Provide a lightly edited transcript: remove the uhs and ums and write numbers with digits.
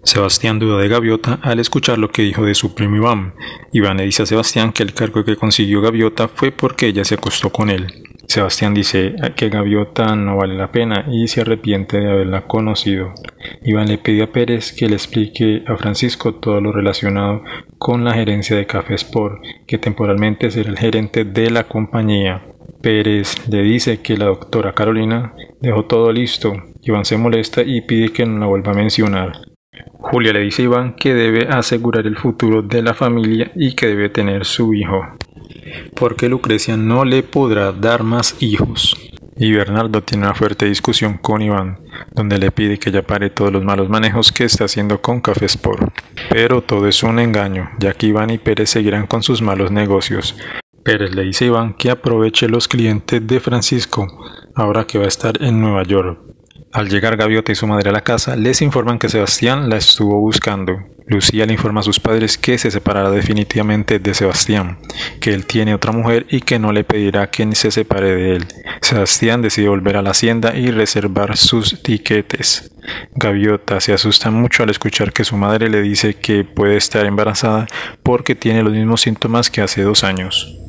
Sebastián duda de Gaviota al escuchar lo que dijo de su primo Iván. Iván le dice a Sebastián que el cargo que consiguió Gaviota fue porque ella se acostó con él. Sebastián dice que Gaviota no vale la pena y se arrepiente de haberla conocido. Iván le pide a Pérez que le explique a Francisco todo lo relacionado con la gerencia de Café Sport, que temporalmente será el gerente de la compañía. Pérez le dice que la doctora Carolina dejó todo listo. Iván se molesta y pide que no la vuelva a mencionar. Julia le dice a Iván que debe asegurar el futuro de la familia y que debe tener su hijo, porque Lucrecia no le podrá dar más hijos. Y Bernardo tiene una fuerte discusión con Iván, donde le pide que ya pare todos los malos manejos que está haciendo con Café Sport. Pero todo es un engaño, ya que Iván y Pérez seguirán con sus malos negocios. Pérez le dice a Iván que aproveche los clientes de Francisco, ahora que va a estar en Nueva York. Al llegar Gaviota y su madre a la casa, les informan que Sebastián la estuvo buscando. Lucía le informa a sus padres que se separará definitivamente de Sebastián, que él tiene otra mujer y que no le pedirá que se separe de él. Sebastián decide volver a la hacienda y reservar sus tiquetes. Gaviota se asusta mucho al escuchar que su madre le dice que puede estar embarazada porque tiene los mismos síntomas que hace 2 años.